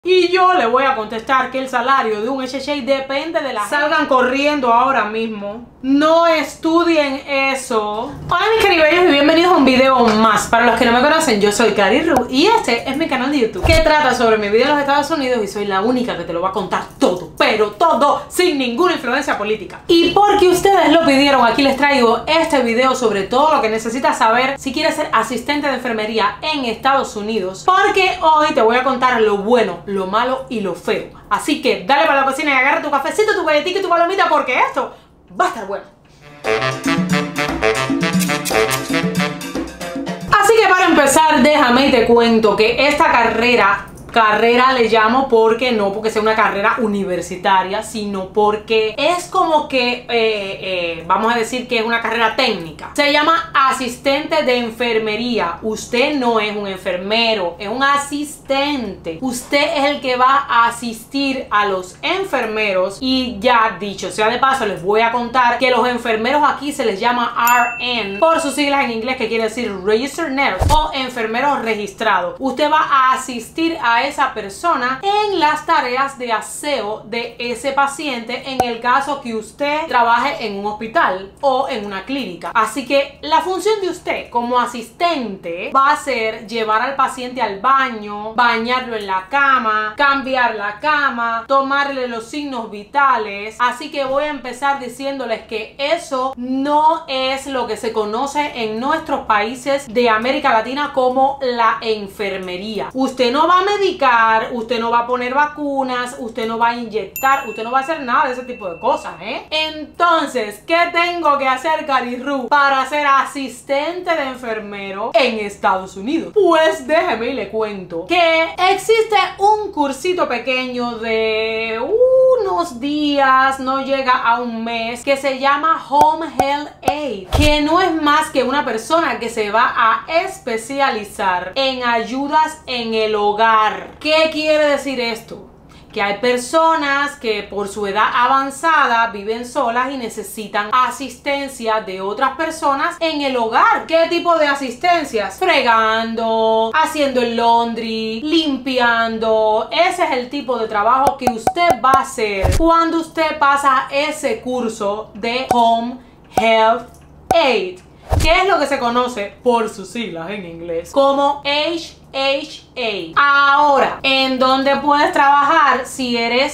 Y yo le voy a contestar que el salario de un HHA depende de la... Salgan corriendo ahora mismo. No estudien eso. Hola mis caribeños y bienvenidos a un video más. Para los que no me conocen, yo soy Cari Ru y este es mi canal de YouTube que trata sobre mi vida en los Estados Unidos y soy la única que te lo va a contar todo, pero todo sin ninguna influencia política. Y porque ustedes lo pidieron, aquí les traigo este video sobre todo lo que necesitas saber si quieres ser asistente de enfermería en Estados Unidos, porque hoy te voy a contar lo bueno, lo malo y lo feo. Así que dale para la cocina y agarra tu cafecito, tu galletita y tu palomita porque esto va a estar bueno. Así que para empezar, déjame y te cuento que esta carrera le llamo porque no porque sea una carrera universitaria, sino porque es como que vamos a decir que es una carrera técnica. Se llama asistente de enfermería. Usted no es un enfermero, es un asistente. Usted es el que va a asistir a los enfermeros. Y ya dicho sea de paso, les voy a contar que los enfermeros aquí se les llama RN por sus siglas en inglés, que quiere decir Registered Nurse o enfermero registrado. Usted va a asistir a esa persona en las tareas de aseo de ese paciente en el caso que usted trabaje en un hospital o en una clínica. Así que la función de usted como asistente va a ser llevar al paciente al baño, bañarlo en la cama, cambiar la cama, tomarle los signos vitales. Así que voy a empezar diciéndoles que eso no es lo que se conoce en nuestros países de América Latina como la enfermería. Usted no va a medicar, usted no va a poner vacunas, usted no va a inyectar, usted no va a hacer nada de ese tipo de cosas, ¿eh? Entonces, ¿qué tengo que hacer, Cari Ru, para ser asistente de enfermero en Estados Unidos? Pues déjeme y le cuento que existe un cursito pequeño de unos días, no llega a un mes, que se llama Home Health Aide, que no es más que una persona que se va a especializar en ayudas en el hogar. ¿Qué quiere decir esto? Que hay personas que por su edad avanzada viven solas y necesitan asistencia de otras personas en el hogar. ¿Qué tipo de asistencias? Fregando, haciendo el laundry, limpiando. Ese es el tipo de trabajo que usted va a hacer cuando usted pasa ese curso de Home Health Aide, que es lo que se conoce por sus siglas en inglés como HHA. Ahora, ¿en dónde puedes trabajar si eres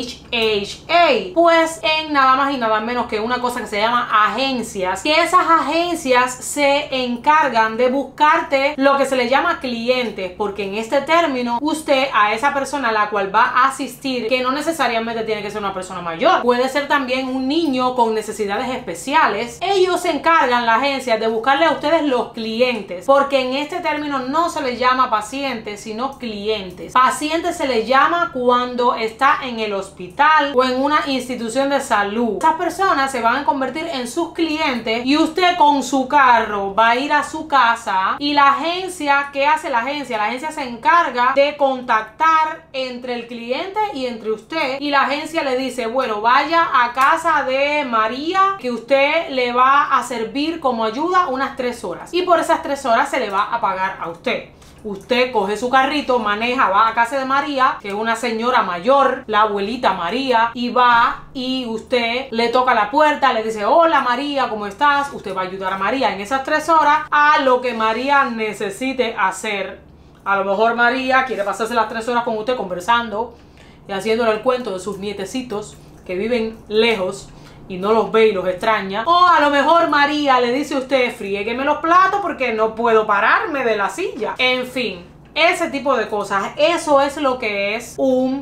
HHA? Pues en nada más y nada menos que una cosa que se llama agencias, que esas agencias se encargan de buscarte lo que se le llama clientes, porque en este término usted a esa persona a la cual va a asistir, que no necesariamente tiene que ser una persona mayor, puede ser también un niño con necesidades especiales, ellos se encargan, la agencia, de buscarle a ustedes los clientes, porque en este término no se les llama pacientes, sino clientes. Paciente se le llama cuando está en el hospital o en una institución de salud. Esas personas se van a convertir en sus clientes y usted con su carro va a ir a su casa y la agencia, ¿qué hace la agencia? La agencia se encarga de contactar entre el cliente y entre usted y la agencia le dice, bueno, vaya a casa de María que usted le va a servir como ayuda unas 3 horas y por esas 3 horas se le va a pagar a usted. Usted coge su carrito, maneja, va a casa de María, que es una señora mayor, la abuelita María, y va y usted le toca la puerta, le dice, hola María, ¿cómo estás? Usted va a ayudar a María en esas 3 horas a lo que María necesite hacer. A lo mejor María quiere pasarse las 3 horas con usted conversando y haciéndole el cuento de sus nietecitos que viven lejos y no los ve y los extraña. O a lo mejor María le dice a usted, friégueme los platos porque no puedo pararme de la silla. En fin, ese tipo de cosas. Eso es lo que es un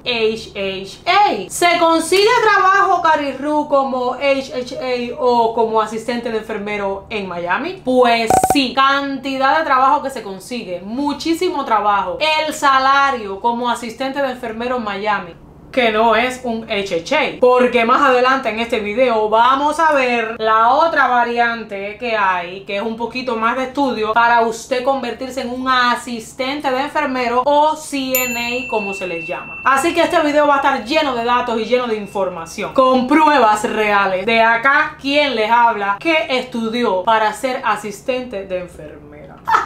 HHA. ¿Se consigue trabajo, Cari Ru, como HHA o como asistente de enfermero en Miami? Pues sí, cantidad de trabajo que se consigue, muchísimo trabajo. El salario como asistente de enfermero en Miami, que no es un HHA, porque más adelante en este video vamos a ver la otra variante que hay, que es un poquito más de estudio para usted convertirse en un asistente de enfermero o CNA como se les llama. Así que este video va a estar lleno de datos y lleno de información, con pruebas reales. De acá, quien les habla, que estudió para ser asistente de enfermera.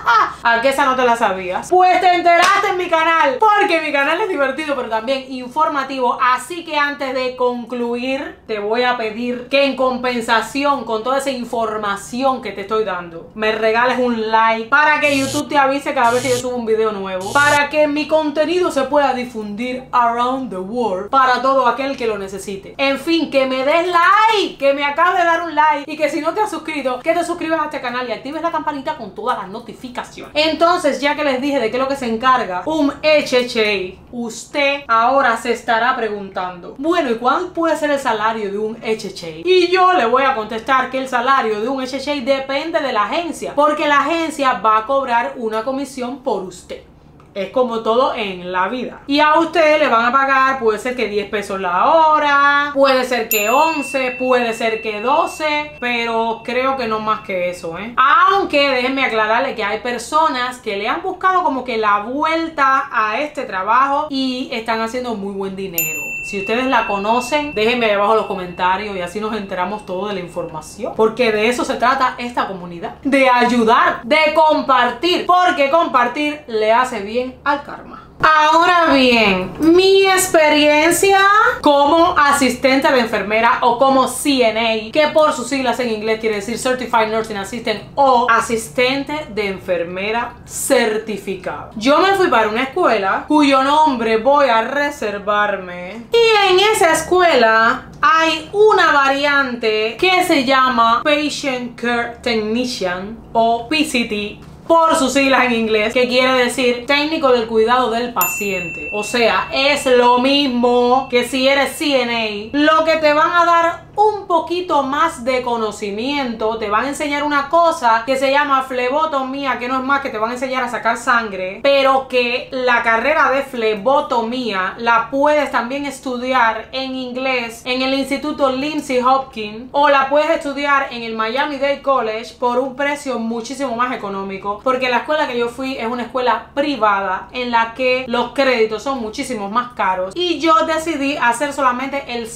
¿A qué esa no te la sabías? Pues te enteraste en mi canal, porque mi canal es divertido pero también informativo. Así que antes de concluir, te voy a pedir que en compensación con toda esa información que te estoy dando, me regales un like para que YouTube te avise cada vez que yo subo un video nuevo, para que mi contenido se pueda difundir around the world para todo aquel que lo necesite. En fin, que me des like, que me acabes de dar un like, y que si no te has suscrito, que te suscribas a este canal y actives la campanita con todas las notificaciones. Entonces, ya que les dije de qué es lo que se encarga un HHA, usted ahora se estará preguntando, bueno, ¿y cuál puede ser el salario de un HHA? Y yo le voy a contestar que el salario de un HHA depende de la agencia, porque la agencia va a cobrar una comisión por usted. Es como todo en la vida. Y a usted le van a pagar, puede ser que 10 pesos la hora, puede ser que 11, puede ser que 12, pero creo que no más que eso, ¿eh? Aunque déjenme aclararle que hay personas que le han buscado como que la vuelta a este trabajo y están haciendo muy buen dinero. Si ustedes la conocen, déjenme ahí abajo en los comentarios y así nos enteramos todo de la información. Porque de eso se trata esta comunidad. De ayudar, de compartir. Porque compartir le hace bien al karma. Ahora bien, mi experiencia como asistente de enfermera o como CNA, que por sus siglas en inglés quiere decir Certified Nursing Assistant o asistente de enfermera certificado. Yo me fui para una escuela cuyo nombre voy a reservarme, y en esa escuela hay una variante que se llama Patient Care Technician o PCT, por sus siglas en inglés, que quiere decir técnico del cuidado del paciente. O sea, es lo mismo que si eres CNA. Lo que te van a dar un poquito más de conocimiento, te van a enseñar una cosa que se llama flebotomía, que no es más que te van a enseñar a sacar sangre, pero que la carrera de flebotomía la puedes también estudiar en inglés en el Instituto Lindsey Hopkins, o la puedes estudiar en el Miami-Dade College por un precio muchísimo más económico, porque la escuela que yo fui es una escuela privada en la que los créditos son muchísimo más caros, y yo decidí hacer solamente el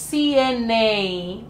CNA.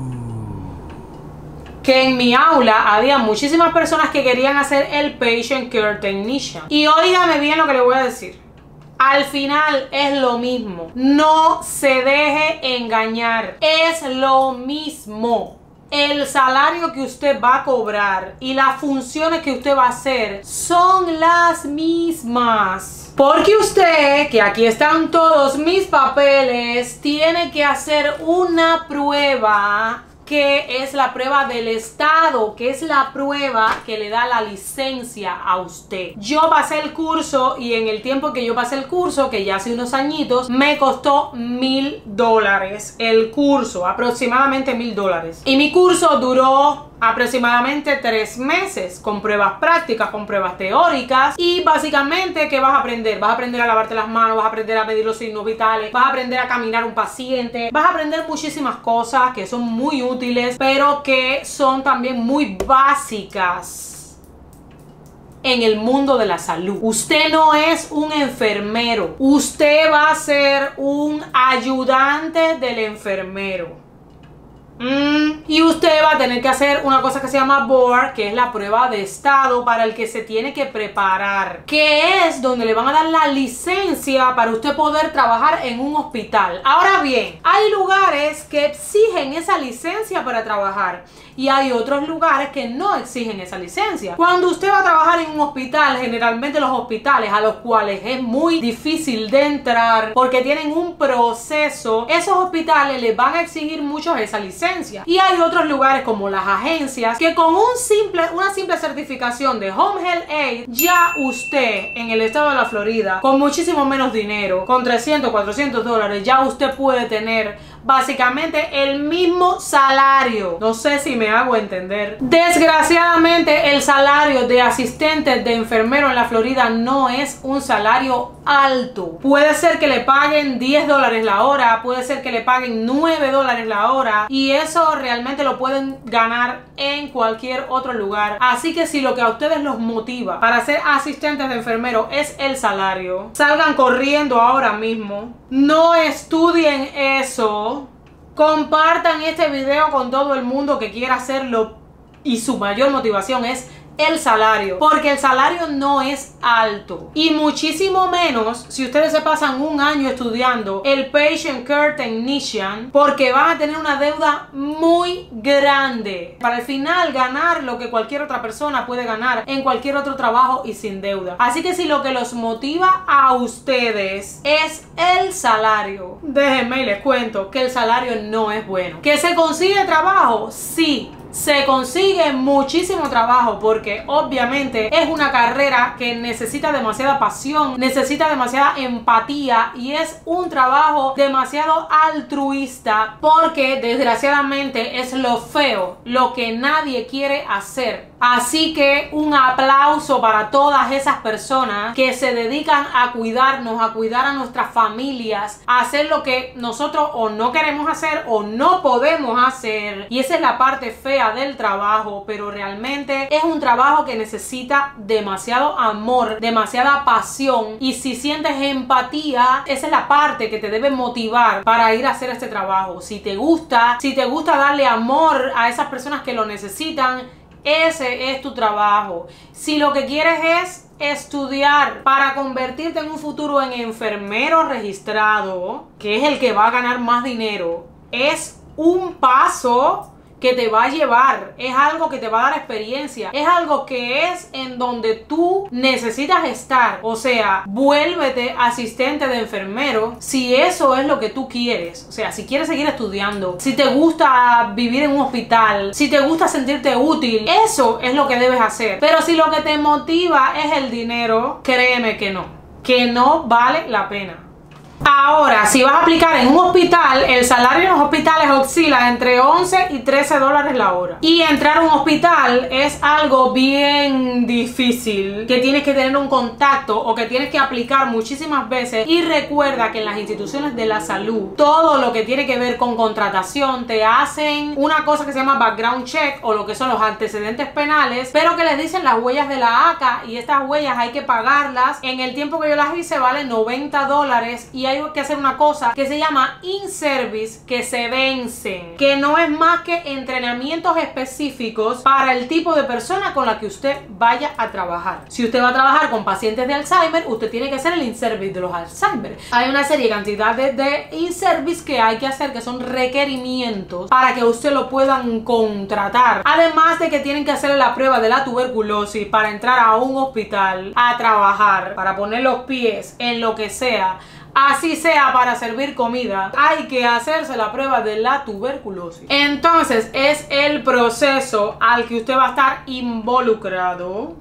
Que en mi aula había muchísimas personas que querían hacer el Patient Care Technician. Y óigame bien lo que le voy a decir. Al final es lo mismo. No se deje engañar. Es lo mismo. El salario que usted va a cobrar y las funciones que usted va a hacer son las mismas. Porque usted, que aquí están todos mis papeles, tiene que hacer una prueba, que es la prueba del estado, que es la prueba que le da la licencia a usted. Yo pasé el curso, y en el tiempo que yo pasé el curso, que ya hace unos añitos, me costó $1000 el curso, aproximadamente $1000. Y mi curso duró aproximadamente 3 meses, con pruebas prácticas, con pruebas teóricas. Y básicamente, ¿qué vas a aprender? Vas a aprender a lavarte las manos, vas a aprender a medir los signos vitales, vas a aprender a caminar un paciente, vas a aprender muchísimas cosas que son muy útiles, pero que son también muy básicas en el mundo de la salud. Usted no es un enfermero, usted va a ser un ayudante del enfermero. Y usted va a tener que hacer una cosa que se llama board, que es la prueba de estado para el que se tiene que preparar, que es donde le van a dar la licencia para usted poder trabajar en un hospital. Ahora bien, hay lugares que exigen esa licencia para trabajar y hay otros lugares que no exigen esa licencia. Cuando usted va a trabajar en un hospital, generalmente los hospitales a los cuales es muy difícil de entrar porque tienen un proceso, esos hospitales les van a exigir mucho esa licencia. Y hay otros lugares como las agencias que con una simple certificación de Home Health Aid, ya usted en el estado de la Florida, con muchísimo menos dinero, con $300, $400, ya usted puede tener básicamente el mismo salario. No sé si me hago entender. Desgraciadamente, el salario de asistente de enfermero en la Florida no es un salario alto. Puede ser que le paguen $10 la hora, puede ser que le paguen $9 la hora, y eso realmente lo pueden ganar en cualquier otro lugar. Así que si lo que a ustedes los motiva para ser asistentes de enfermero es el salario, salgan corriendo ahora mismo. No estudien eso. Compartan este video con todo el mundo que quiera hacerlo, y su mayor motivación es el salario, porque el salario no es alto, y muchísimo menos si ustedes se pasan un año estudiando el Patient Care Technician, porque van a tener una deuda muy grande para al final ganar lo que cualquier otra persona puede ganar en cualquier otro trabajo y sin deuda. Así que si lo que los motiva a ustedes es el salario, déjenme y les cuento que el salario no es bueno. ¿Que se consigue trabajo? Sí, se consigue muchísimo trabajo, porque obviamente es una carrera que necesita demasiada pasión, necesita demasiada empatía, y es un trabajo demasiado altruista, porque desgraciadamente es lo feo, lo que nadie quiere hacer. Así que un aplauso para todas esas personas que se dedican a cuidarnos, a cuidar a nuestras familias, a hacer lo que nosotros o no queremos hacer o no podemos hacer. Y esa es la parte fea del trabajo, pero realmente es un trabajo que necesita demasiado amor, demasiada pasión, y si sientes empatía, esa es la parte que te debe motivar para ir a hacer este trabajo. Si te gusta darle amor a esas personas que lo necesitan, ese es tu trabajo. Si lo que quieres es estudiar para convertirte en un futuro en enfermero registrado, que es el que va a ganar más dinero, es un paso que te va a llevar, es algo que te va a dar experiencia, es algo que es en donde tú necesitas estar. O sea, vuélvete asistente de enfermero si eso es lo que tú quieres. O sea, si quieres seguir estudiando, si te gusta vivir en un hospital, si te gusta sentirte útil, eso es lo que debes hacer. Pero si lo que te motiva es el dinero, créeme que no vale la pena. Ahora, si vas a aplicar en un hospital, el salario en los hospitales oscila entre 11 y 13 dólares la hora. Y entrar a un hospital es algo bien difícil, que tienes que tener un contacto o que tienes que aplicar muchísimas veces. Y recuerda que en las instituciones de la salud, todo lo que tiene que ver con contratación, te hacen una cosa que se llama background check, o lo que son los antecedentes penales, pero que les dicen las huellas de la ACA, y estas huellas hay que pagarlas. En el tiempo que yo las hice vale 90 dólares, y hay que hacer una cosa que se llama in-service, que se vencen, que no es más que entrenamientos específicos para el tipo de persona con la que usted vaya a trabajar. Si usted va a trabajar con pacientes de Alzheimer, usted tiene que hacer el in-service de los Alzheimer. Hay una serie de cantidades de in-service que hay que hacer, que son requerimientos para que usted lo puedan contratar. Además de que tienen que hacer la prueba de la tuberculosis para entrar a un hospital a trabajar, para poner los pies en lo que sea. Así sea para servir comida, hay que hacerse la prueba de la tuberculosis. Entonces es el proceso al que usted va a estar involucrado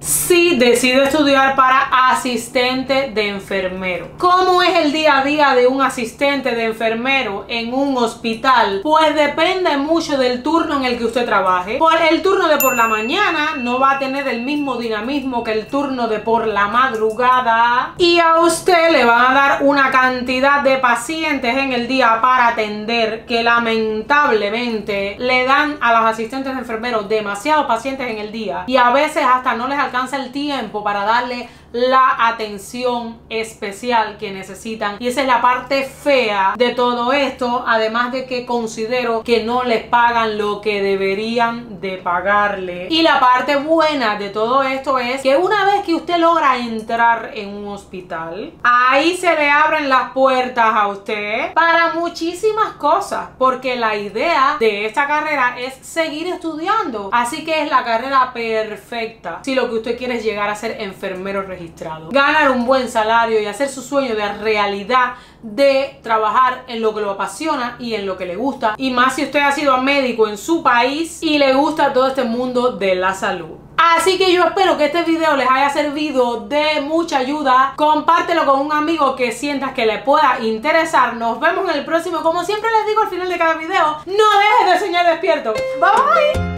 si decide estudiar para asistente de enfermero. ¿Cómo es el día a día de un asistente de enfermero en un hospital? Pues depende mucho del turno en el que usted trabaje. Por el turno de por la mañana no va a tener el mismo dinamismo que el turno de por la madrugada, y a usted le van a dar una cantidad de pacientes en el día para atender que lamentablemente le dan a los asistentes de enfermeros demasiados pacientes en el día, y a veces hasta no les alcanza el tiempo para darle la atención especial que necesitan. Y esa es la parte fea de todo esto, además de que considero que no les pagan lo que deberían de pagarle. Y la parte buena de todo esto es que una vez que usted logra entrar en un hospital, ahí se le abren las puertas a usted para muchísimas cosas, porque la idea de esta carrera es seguir estudiando. Así que es la carrera perfecta si lo que usted quiere es llegar a ser enfermero registrado, ganar un buen salario y hacer su sueño de realidad, de trabajar en lo que lo apasiona y en lo que le gusta. Y más si usted ha sido médico en su país y le gusta todo este mundo de la salud. Así que yo espero que este video les haya servido de mucha ayuda. Compártelo con un amigo que sientas que le pueda interesar. Nos vemos en el próximo. Como siempre les digo al final de cada video, no dejes de soñar despierto. Bye bye.